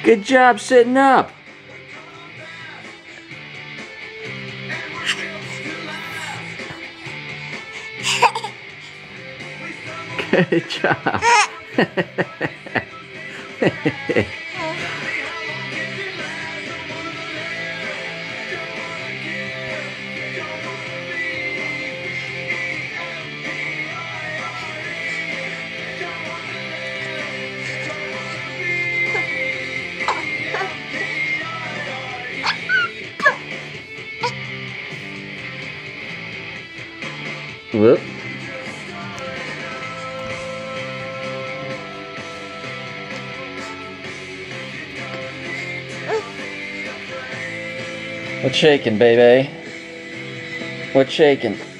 Good job sitting up. Good job. Whoop. What's shaking, baby? What's shaking?